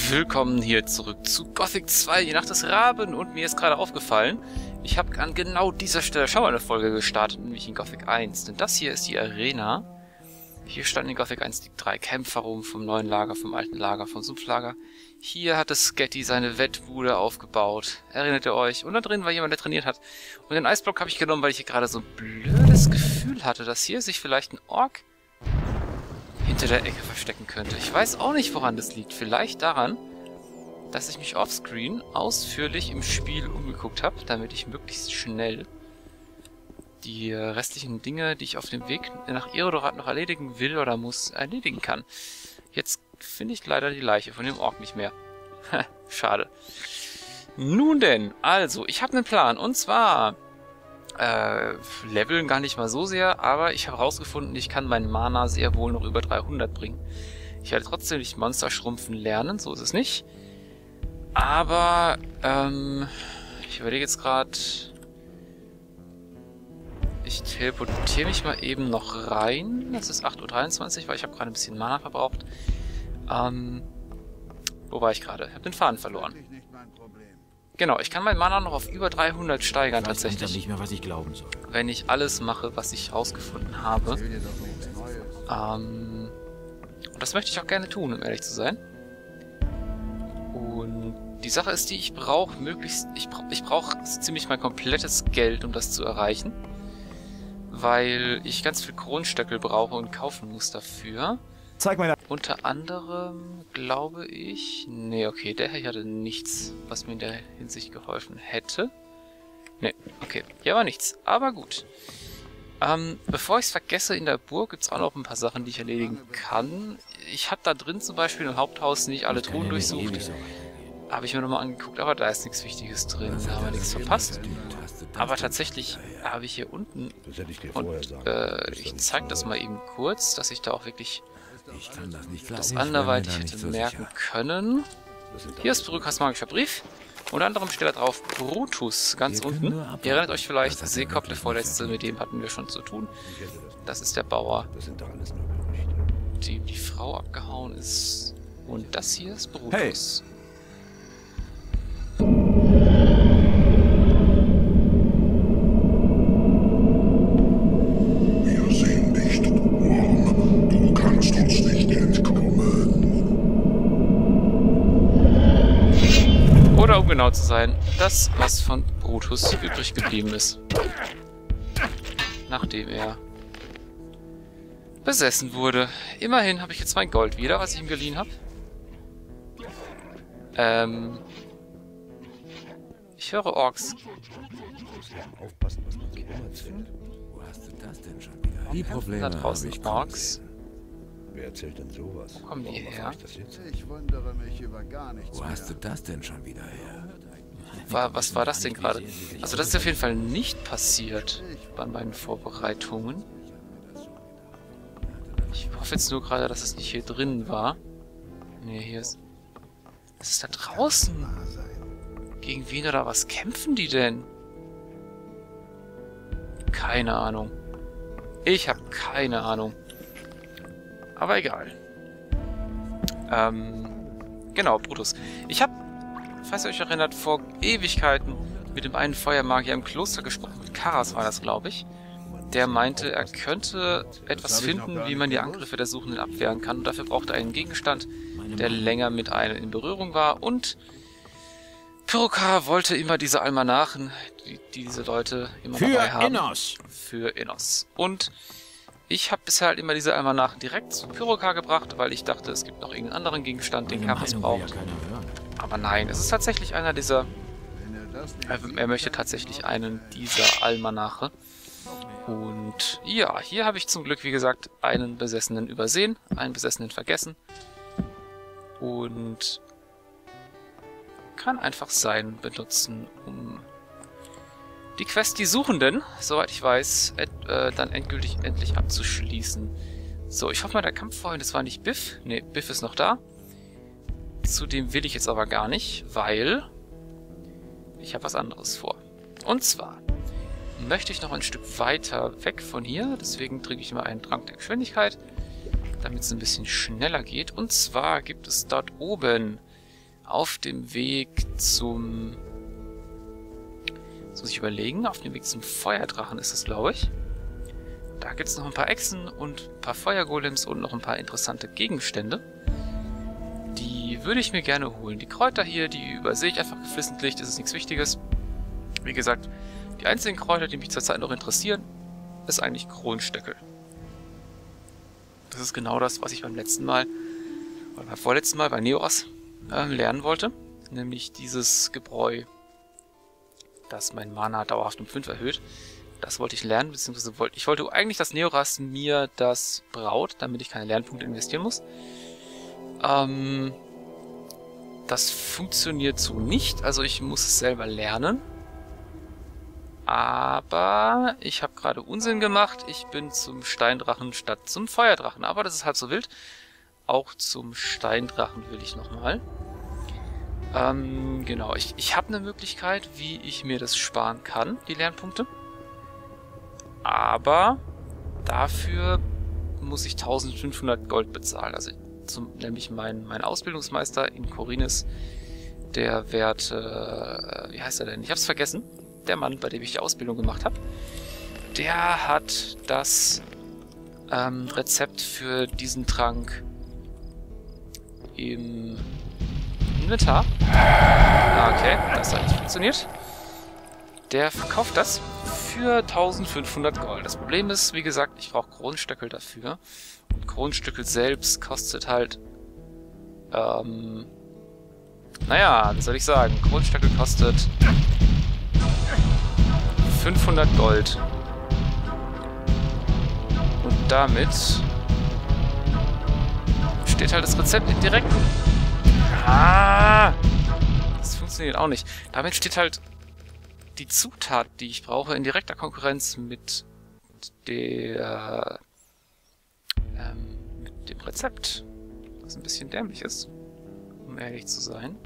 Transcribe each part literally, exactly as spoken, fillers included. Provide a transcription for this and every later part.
Willkommen hier zurück zu Gothic zwei, die Nacht des Raben. Und mir ist gerade aufgefallen, ich habe an genau dieser Stelle schon mal eine Folge gestartet, nämlich in Gothic eins. Denn das hier ist die Arena. Hier standen in Gothic eins die drei Kämpfer rum, vom neuen Lager, vom alten Lager, vom Sumpflager. Hier hatte Sketty seine Wettbude aufgebaut. Erinnert ihr euch? Und da drin war jemand, der trainiert hat. Und den Eisblock habe ich genommen, weil ich hier gerade so ein blödes Gefühl hatte, dass hier sich vielleicht ein Ork hinter der Ecke verstecken könnte. Ich weiß auch nicht, woran das liegt. Vielleicht daran, dass ich mich offscreen ausführlich im Spiel umgeguckt habe, damit ich möglichst schnell die restlichen Dinge, die ich auf dem Weg nach Erodorat noch erledigen will oder muss, erledigen kann. Jetzt finde ich leider die Leiche von dem Ork nicht mehr. Schade. Nun denn, also, ich habe einen Plan. Und zwar äh, leveln gar nicht mal so sehr, aber ich habe herausgefunden, ich kann meinen Mana sehr wohl noch über dreihundert bringen. Ich werde trotzdem nicht Monster schrumpfen lernen, so ist es nicht. Aber, ähm, ich überlege jetzt gerade, ich teleportiere mich mal eben noch rein. Das ist acht Uhr dreiundzwanzig, weil ich habe gerade ein bisschen Mana verbraucht. Ähm, wo war ich gerade? Ich habe den Faden verloren. Genau, ich kann mein Mana noch auf über dreihundert steigern tatsächlich. Nicht mehr, was ich glauben soll. Wenn ich alles mache, was ich rausgefunden habe. Ähm, und das möchte ich auch gerne tun, um ehrlich zu sein. Und die Sache ist die, ich brauche möglichst, ich, bra ich brauche ziemlich mein komplettes Geld, um das zu erreichen. Weil ich ganz viel Kronstöckel brauche und kaufen muss dafür. Zeig mal. Unter anderem glaube ich... Nee, okay, der hier hatte nichts, was mir in der Hinsicht geholfen hätte. Nee, okay, hier war nichts, aber gut. Ähm, bevor ich es vergesse, in der Burg gibt es auch noch ein paar Sachen, die ich erledigen kann. Ich habe da drin zum Beispiel im Haupthaus nicht alle Truhen durchsucht. Habe ich mir nochmal angeguckt, aber da ist nichts Wichtiges drin, da haben wir nichts verpasst. Aber tatsächlich habe ich hier unten, und äh, ich zeige das mal eben kurz, dass ich da auch wirklich das anderweitig hätte merken können. Hier ist Perukas magischer Brief. Unter anderem steht da drauf Brutus, ganz unten. Ihr erinnert euch vielleicht, Seekop, der Vorletzte, mit dem hatten wir schon zu tun. Das ist der Bauer, dem die Frau abgehauen ist. Und das hier ist Brutus. Hey. Oder um genau zu sein, das, was von Brutus übrig geblieben ist. Nachdem er besessen wurde. Immerhin habe ich jetzt mein Gold wieder, was ich ihm geliehen habe. Ähm... Ich höre Orks. Die Probleme da draußen Orks. Wer erzählt denn sowas? Wo kommen die her? Ich wundere mich über gar nichts. Wo hast du das denn schon wieder her? War, was war das denn gerade? Also das ist auf jeden Fall nicht passiert bei meinen Vorbereitungen. Ich hoffe jetzt nur gerade, dass es nicht hier drin war. Ne, hier ist... Was ist da draußen? Gegen wen oder was kämpfen die denn? Keine Ahnung. Ich habe keine Ahnung. Aber egal. Ähm, genau, Brutus. Ich habe, falls ihr euch erinnert, vor Ewigkeiten mit dem einen Feuermagier im Kloster gesprochen. Mit Karas war das, glaube ich. Der meinte, er könnte etwas finden, wie man die Angriffe der Suchenden abwehren kann. Und dafür braucht er einen Gegenstand, der länger mit einem in Berührung war. Und Peruka wollte immer diese Almanachen, die, die diese Leute immer für dabei haben. Innos. Für Innos. Und ich habe bisher halt immer diese Almanachen direkt zu Peruka gebracht, weil ich dachte, es gibt noch irgendeinen anderen Gegenstand, den Karas braucht. Ja, aber nein, es ist tatsächlich einer dieser... Er, er möchte tatsächlich einen dieser Almanache. Und ja, hier habe ich zum Glück, wie gesagt, einen Besessenen übersehen, einen Besessenen vergessen. Und kann einfach sein benutzen, um die Quest Die Suchenden, soweit ich weiß, et, äh, dann endgültig endlich abzuschließen. So, ich hoffe mal, der Kampf vorhin, das war nicht Biff. Ne, Biff ist noch da. Zudem will ich jetzt aber gar nicht, weil ich habe was anderes vor. Und zwar möchte ich noch ein Stück weiter weg von hier, deswegen trinke ich mal einen Trank der Geschwindigkeit, damit es ein bisschen schneller geht. Und zwar gibt es dort oben auf dem Weg zum... Das muss ich überlegen. Auf dem Weg zum Feuerdrachen ist es, glaube ich. Da gibt es noch ein paar Echsen und ein paar Feuergolems und noch ein paar interessante Gegenstände. Die würde ich mir gerne holen. Die Kräuter hier, die übersehe ich einfach geflissentlich. Das ist nichts Wichtiges. Wie gesagt, die einzigen Kräuter, die mich zurzeit noch interessieren, ist eigentlich Kronstöckel. Das ist genau das, was ich beim letzten Mal, oder beim vorletzten Mal bei Neoras äh, lernen wollte. Nämlich dieses Gebräu, das mein Mana dauerhaft um fünf erhöht. Das wollte ich lernen, beziehungsweise wollte ich wollte eigentlich, dass Neoras mir das braut, damit ich keine Lernpunkte investieren muss. Ähm, das funktioniert so nicht, also ich muss es selber lernen. Aber ich habe gerade Unsinn gemacht. Ich bin zum Steindrachen statt zum Feuerdrachen. Aber das ist halb so wild. Auch zum Steindrachen will ich nochmal. Ähm, genau. Ich, ich habe eine Möglichkeit, wie ich mir das sparen kann, die Lernpunkte. Aber dafür muss ich eintausendfünfhundert Gold bezahlen. Also zum, nämlich mein, mein Ausbildungsmeister in Khorinis, der Wert, äh, wie heißt er denn? Ich hab's vergessen. Der Mann, bei dem ich die Ausbildung gemacht habe, der hat das ähm, Rezept für diesen Trank im Inventar. Ah, okay, das hat nicht funktioniert. Der verkauft das für eintausendfünfhundert Gold. Das Problem ist, wie gesagt, ich brauche Kronstöckel dafür. Und Kronstöckel selbst kostet halt, ähm, naja, wie soll ich sagen, Kronstöckel kostet fünfhundert Gold. Und damit steht halt das Rezept in direkten... Ah! Das funktioniert auch nicht. Damit steht halt die Zutat, die ich brauche, in direkter Konkurrenz mit der... Ähm, mit dem Rezept. Was ein bisschen dämlich ist, um ehrlich zu sein.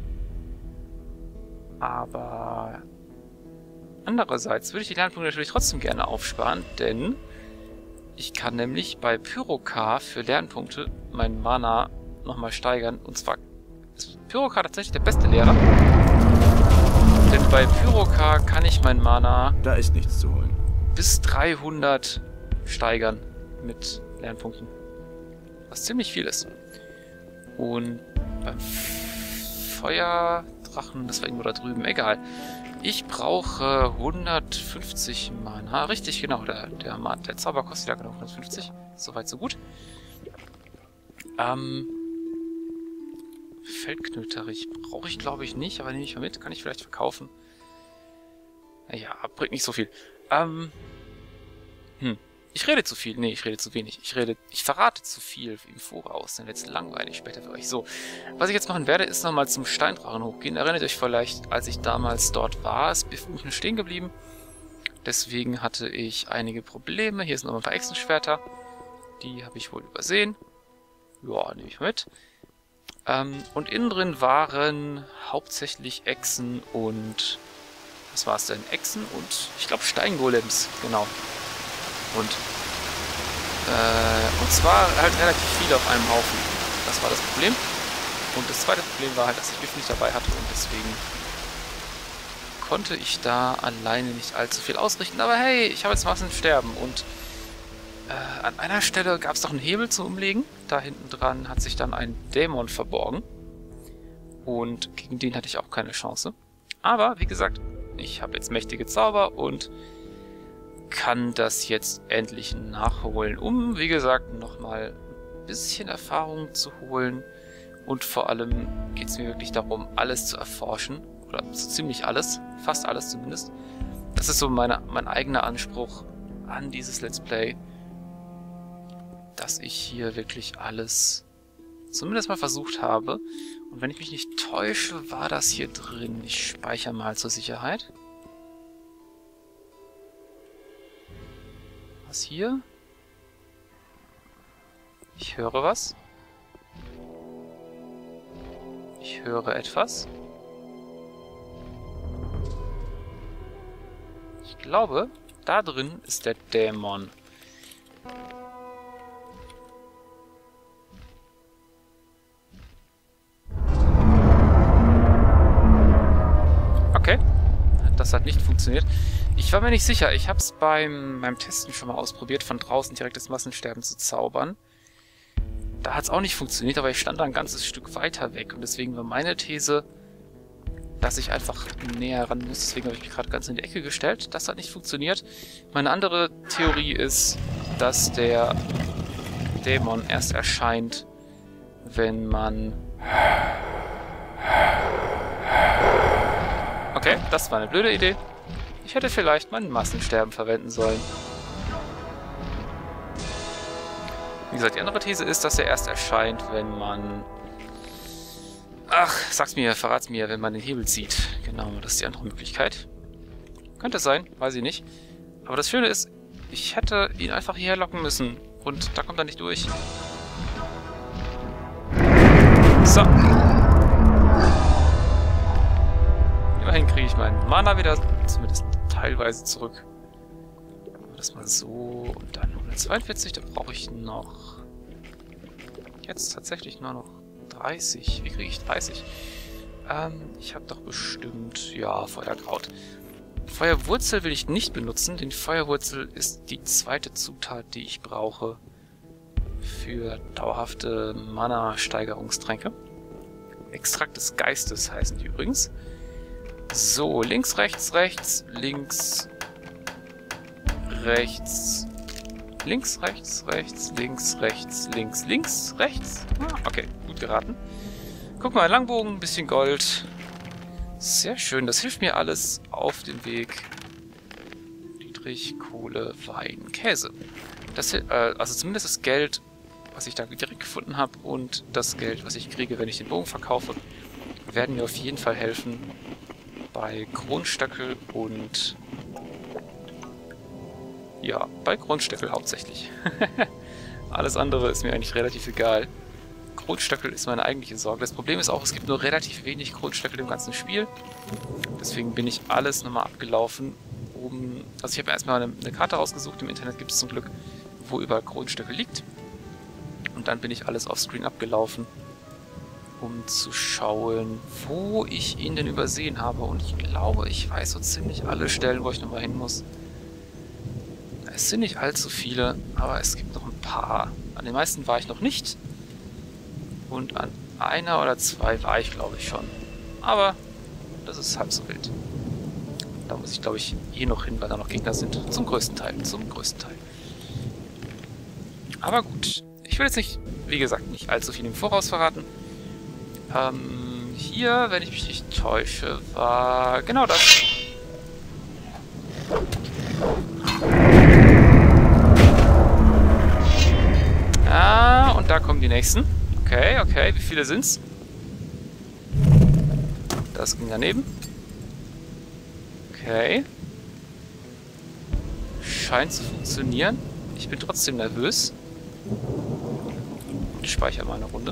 Aber... Andererseits würde ich die Lernpunkte natürlich trotzdem gerne aufsparen, denn ich kann nämlich bei Pyrokar für Lernpunkte meinen Mana nochmal steigern. Und zwar ist Pyrokar tatsächlich der beste Lehrer. Denn bei Pyrokar kann ich mein Mana Da ist nichts zu holen. bis dreihundert steigern mit Lernpunkten. Was ziemlich viel ist. Und beim Feuerdrachen, das war irgendwo da drüben, egal. Ich brauche hundertfünfzig Mana. Richtig, genau. Der, der, der Zauber kostet ja genau hundertfünfzig. Soweit, so gut. Ähm. Feldknöterich brauche ich, glaube ich, nicht, aber nehme ich mal mit. Kann ich vielleicht verkaufen. Naja, bringt nicht so viel. Ähm. Hm. Ich rede zu viel. Nee, ich rede zu wenig. Ich rede, ich verrate zu viel im Voraus. Dann wird es langweilig später für euch. So, was ich jetzt machen werde, ist nochmal zum Steindrachen hochgehen. Erinnert euch vielleicht, als ich damals dort war, ist mir stehen geblieben. Deswegen hatte ich einige Probleme. Hier sind noch ein paar Echsenschwerter. Die habe ich wohl übersehen. Ja, nehme ich mal mit. Ähm, und innen drin waren hauptsächlich Echsen und... Was war es denn? Echsen und, ich glaube, Steingolems. Genau. Und, äh, und zwar halt relativ viele auf einem Haufen. Das war das Problem. Und das zweite Problem war halt, dass ich Gift nicht dabei hatte und deswegen konnte ich da alleine nicht allzu viel ausrichten. Aber hey, ich habe jetzt was im Sterben und äh, an einer Stelle gab es doch einen Hebel zum Umlegen. Da hinten dran hat sich dann ein Dämon verborgen. Und gegen den hatte ich auch keine Chance. Aber, wie gesagt, ich habe jetzt mächtige Zauber und kann das jetzt endlich nachholen, um, wie gesagt, nochmal ein bisschen Erfahrung zu holen. Und vor allem geht es mir wirklich darum, alles zu erforschen. Oder so ziemlich alles. Fast alles zumindest. Das ist so meine, mein eigener Anspruch an dieses Let's Play. Dass ich hier wirklich alles zumindest mal versucht habe. Und wenn ich mich nicht täusche, war das hier drin. Ich speichere mal zur Sicherheit. Was hier? Ich höre was. Ich höre etwas. Ich glaube, da drin ist der Dämon. Das hat nicht funktioniert. Ich war mir nicht sicher. Ich habe es beim, beim Testen schon mal ausprobiert, von draußen direkt das Massensterben zu zaubern. Da hat es auch nicht funktioniert, aber ich stand da ein ganzes Stück weiter weg. Und deswegen war meine These, dass ich einfach näher ran muss. Deswegen habe ich mich gerade ganz in die Ecke gestellt. Das hat nicht funktioniert. Meine andere Theorie ist, dass der Dämon erst erscheint, wenn man... Okay, das war eine blöde Idee. Ich hätte vielleicht mein Massensterben verwenden sollen. Wie gesagt, die andere These ist, dass er erst erscheint, wenn man... Ach, sag's mir, verrat's mir, wenn man den Hebel zieht. Genau, das ist die andere Möglichkeit. Könnte sein, weiß ich nicht. Aber das Schöne ist, ich hätte ihn einfach hierher locken müssen. Und da kommt er nicht durch. So. Immerhin kriege ich meinen Mana wieder, zumindest teilweise zurück. Das mal so. Und dann hundertzweiundvierzig, da brauche ich noch... Jetzt tatsächlich nur noch dreißig. Wie kriege ich dreißig? Ähm, ich habe doch bestimmt... Ja, Feuerkraut. Feuerwurzel will ich nicht benutzen, denn Feuerwurzel ist die zweite Zutat, die ich brauche für dauerhafte Mana-Steigerungstränke. Extrakt des Geistes heißen die übrigens. So, links, rechts, rechts, links, rechts, links, rechts, rechts, links, rechts, links, links, rechts. Ah, okay, gut geraten. Guck mal, Langbogen, ein bisschen Gold. Sehr schön, das hilft mir alles auf dem Weg. Dietrich, Kohle, Wein, Käse. Das, äh, also zumindest das Geld, was ich da direkt gefunden habe, und das Geld, was ich kriege, wenn ich den Bogen verkaufe, werden mir auf jeden Fall helfen bei Kronstöckel und... Ja, bei Kronstöckel hauptsächlich. Alles andere ist mir eigentlich relativ egal. Kronstöckel ist meine eigentliche Sorge. Das Problem ist auch, es gibt nur relativ wenig Kronstöckel im ganzen Spiel. Deswegen bin ich alles nochmal abgelaufen, um... Also ich habe mir erstmal eine, eine Karte rausgesucht, im Internet gibt es zum Glück, wo überall Kronstöckel liegt. Und dann bin ich alles offscreen abgelaufen, um zu schauen, wo ich ihn denn übersehen habe. Und ich glaube, ich weiß so ziemlich alle Stellen, wo ich nochmal hin muss. Es sind nicht allzu viele, aber es gibt noch ein paar. An den meisten war ich noch nicht. Und an einer oder zwei war ich, glaube ich, schon. Aber das ist halb so wild. Da muss ich, glaube ich, eh noch hin, weil da noch Gegner sind. Zum größten Teil. Zum größten Teil. Aber gut. Ich will jetzt nicht, wie gesagt, nicht allzu viel im Voraus verraten. Ähm, hier, wenn ich mich nicht täusche, war genau das. Ah, und da kommen die nächsten. Okay, okay, wie viele sind's? Das ging daneben. Okay. Scheint zu funktionieren. Ich bin trotzdem nervös. Ich speichere mal eine Runde.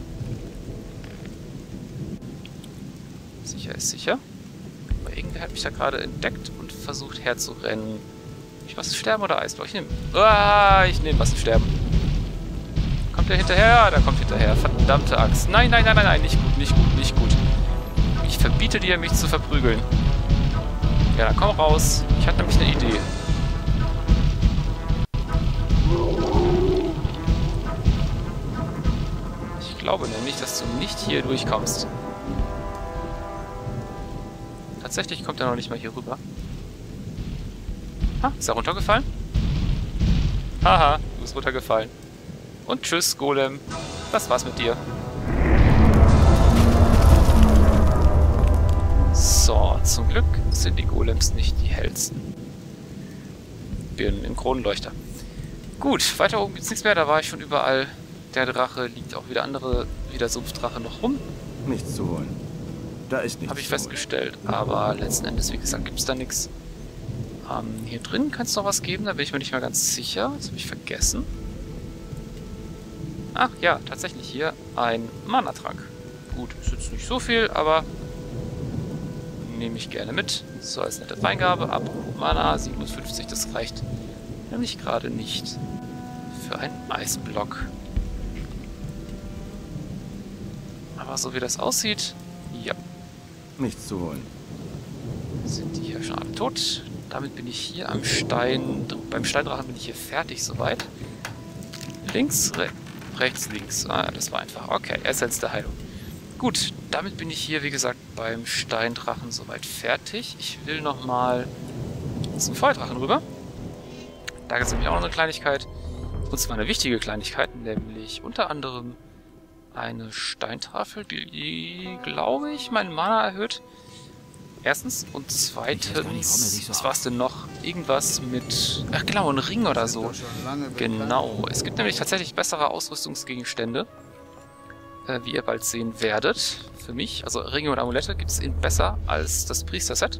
Sicher ist sicher. Aber irgendwer hat mich da gerade entdeckt und versucht herzurennen. Ich was sterben oder Eisblock? Ich nehme. Ah, ich nehme was sterben. Kommt der hinterher? Ja, da kommt hinterher. Verdammte Axt. Nein, nein, nein, nein, nein. Nicht gut, nicht gut, nicht gut. Ich verbiete dir, mich zu verprügeln. Ja, dann komm raus. Ich hatte nämlich eine Idee. Ich glaube nämlich, dass du nicht hier durchkommst. Tatsächlich kommt er noch nicht mal hier rüber. Ha, ist er runtergefallen? Haha, du bist runtergefallen. Und tschüss, Golem. Das war's mit dir. So, zum Glück sind die Golems nicht die hellsten. Bin im Kronenleuchter. Gut, weiter oben gibt's nichts mehr, da war ich schon überall. Der Drache liegt auch wieder andere, wie der Sumpfdrache noch rum. Nichts zu holen. Da ist nichts. Habe ich festgestellt, aber letzten Endes, wie gesagt, gibt's da nichts. Ähm, hier drin kann es noch was geben, da bin ich mir nicht mal ganz sicher. Das habe ich vergessen. Ach ja, tatsächlich hier ein Mana-Trank. Gut, ist jetzt nicht so viel, aber nehme ich gerne mit. So, als nette Feingabe. Apropos Mana, siebenundfünfzig, das reicht nämlich gerade nicht für einen Eisblock. Aber so wie das aussieht, ja. Nichts zu holen. Sind die hier schon alle tot? Damit bin ich hier am Stein... Beim Steindrachen bin ich hier fertig soweit. Links, re rechts, links. Ah, das war einfach. Okay, Essenz der Heilung. Gut, damit bin ich hier, wie gesagt, beim Steindrachen soweit fertig. Ich will nochmal zum Feuerdrachen rüber. Da gibt es nämlich auch noch eine Kleinigkeit. Und zwar eine wichtige Kleinigkeit, nämlich unter anderem eine Steintafel, die, die glaube ich, meinen Mana erhöht. Erstens. Und zweitens, was war es denn noch? Irgendwas mit... Ach genau, ein Ring oder so. Genau. Es gibt nämlich tatsächlich bessere Ausrüstungsgegenstände, äh, wie ihr bald sehen werdet. Für mich, also Ringe und Amulette, gibt es eben besser als das Priester-Set.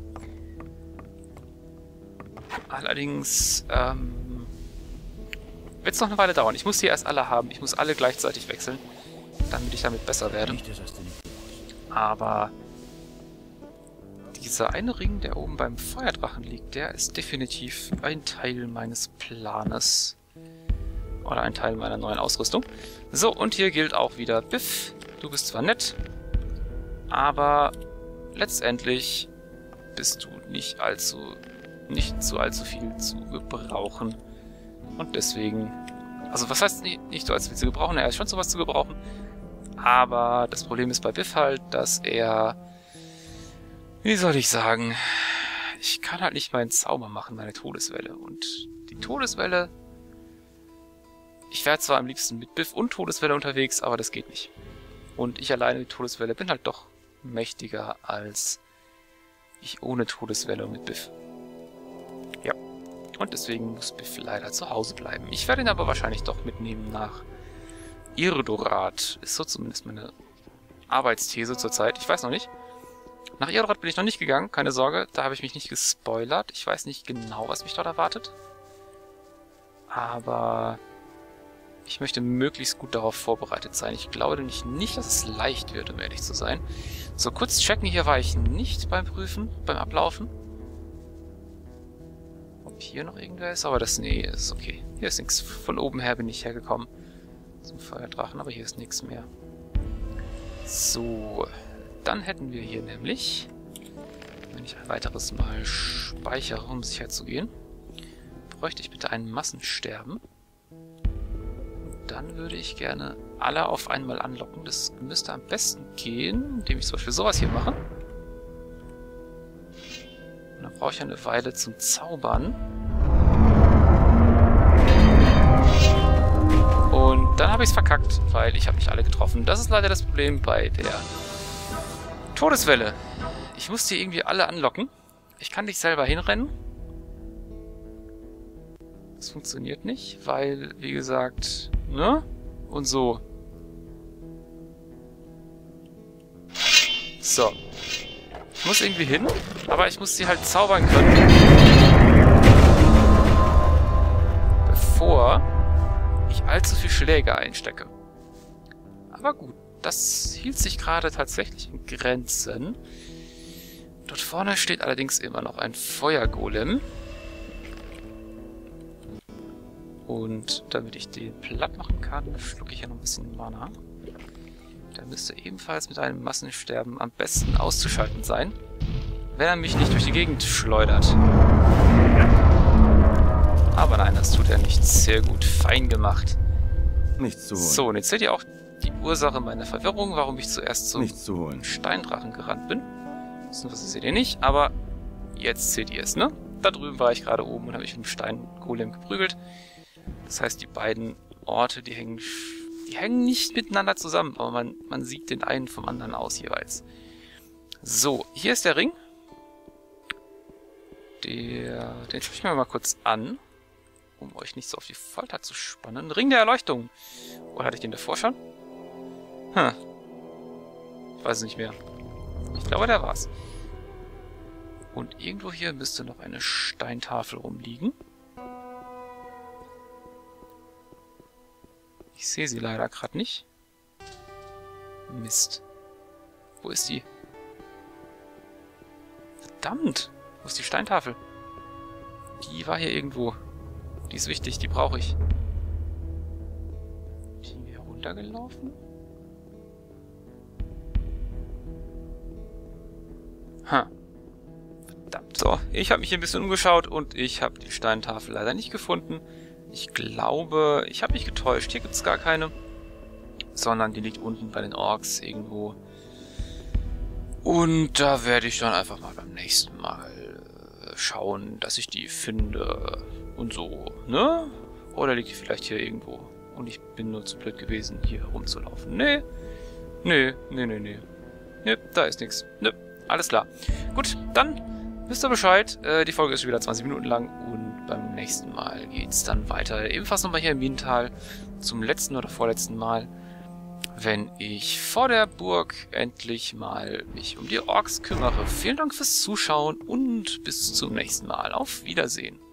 Allerdings ähm, wird es noch eine Weile dauern. Ich muss die erst alle haben. Ich muss alle gleichzeitig wechseln, damit ich damit besser werde. Aber dieser eine Ring, der oben beim Feuerdrachen liegt, der ist definitiv ein Teil meines Planes. Oder ein Teil meiner neuen Ausrüstung. So, und hier gilt auch wieder Biff. Du bist zwar nett, aber letztendlich bist du nicht allzu, nicht so allzu viel zu gebrauchen. Und deswegen, also was heißt nicht, nicht so allzu viel zu gebrauchen? Er ist schon sowas zu gebrauchen. Aber das Problem ist bei Biff halt, dass er, wie soll ich sagen, ich kann halt nicht meinen Zauber machen, meine Todeswelle. Und die Todeswelle, ich wäre zwar am liebsten mit Biff und Todeswelle unterwegs, aber das geht nicht. Und ich alleine mit Todeswelle bin halt doch mächtiger als ich ohne Todeswelle und mit Biff. Ja, und deswegen muss Biff leider zu Hause bleiben. Ich werde ihn aber wahrscheinlich doch mitnehmen nach Irdorat. Ist so zumindest meine Arbeitsthese zurzeit. Ich weiß noch nicht. Nach Irdorat bin ich noch nicht gegangen, keine Sorge. Da habe ich mich nicht gespoilert. Ich weiß nicht genau, was mich dort erwartet. Aber ich möchte möglichst gut darauf vorbereitet sein. Ich glaube nämlich nicht, dass es leicht wird, um ehrlich zu sein. So, kurz checken. Hier war ich nicht beim Prüfen, beim Ablaufen. Ob hier noch irgendwer ist, aber das, nee, ist okay. Hier ist nichts. Von oben her bin ich hergekommen zum Feuerdrachen, aber hier ist nichts mehr. So, dann hätten wir hier nämlich, wenn ich ein weiteres Mal speichere, um sicher zu gehen, bräuchte ich bitte ein Massensterben. Und dann würde ich gerne alle auf einmal anlocken. Das müsste am besten gehen, indem ich zum Beispiel sowas hier mache. Und dann brauche ich eine Weile zum Zaubern. Und dann habe ich es verkackt, weil ich habe nicht alle getroffen. Das ist leider das Problem bei der Todeswelle. Ich muss die irgendwie alle anlocken. Ich kann nicht selber hinrennen. Das funktioniert nicht, weil, wie gesagt, ne? Und so. So. Ich muss irgendwie hin, aber ich muss sie halt zaubern können. Bevor ich allzu viel Schläge einstecke. Aber gut, das hielt sich gerade tatsächlich in Grenzen. Dort vorne steht allerdings immer noch ein Feuergolem. Und damit ich den platt machen kann, schlucke ich ja noch ein bisschen Mana. Der müsste ebenfalls mit einem Massensterben am besten auszuschalten sein, wenn er mich nicht durch die Gegend schleudert. Aber nein, das tut er nicht. Sehr gut. Fein gemacht. Nichts zu holen. So, und jetzt seht ihr auch die Ursache meiner Verwirrung, warum ich zuerst zum Nichts zu holen. Steindrachen gerannt bin. Das seht ihr nicht, aber jetzt seht ihr es, ne? Da drüben war ich gerade oben und habe mich mit dem Steingolem geprügelt. Das heißt, die beiden Orte, die hängen, die hängen nicht miteinander zusammen, aber man, man sieht den einen vom anderen aus jeweils. So, hier ist der Ring. Der, den schaue ich mir mal kurz an, um euch nicht so auf die Folter zu spannen. Ring der Erleuchtung. Oder hatte ich den davor schon? Hm. Ich weiß es nicht mehr. Ich glaube, der war's. Und irgendwo hier müsste noch eine Steintafel rumliegen. Ich sehe sie leider gerade nicht. Mist. Wo ist die? Verdammt! Wo ist die Steintafel? Die war hier irgendwo. Die ist wichtig, die brauche ich. Ist die hier runtergelaufen? Ha. So, ich habe mich hier ein bisschen umgeschaut und ich habe die Steintafel leider nicht gefunden. Ich glaube, ich habe mich getäuscht. Hier gibt es gar keine. Sondern die liegt unten bei den Orks irgendwo. Und da werde ich dann einfach mal beim nächsten Mal äh, schauen, dass ich die finde und so, ne? Oder liegt die vielleicht hier irgendwo? Und ich bin nur zu blöd gewesen, hier rumzulaufen. Nee, nee, nee, nee, nee. Nee, da ist nichts. Nee, alles klar. Gut, dann wisst ihr Bescheid. Äh, die Folge ist schon wieder zwanzig Minuten lang und beim nächsten Mal geht's dann weiter. Ebenfalls nochmal hier im Minental zum letzten oder vorletzten Mal, wenn ich vor der Burg endlich mal mich um die Orks kümmere. Vielen Dank fürs Zuschauen und bis zum nächsten Mal. Auf Wiedersehen.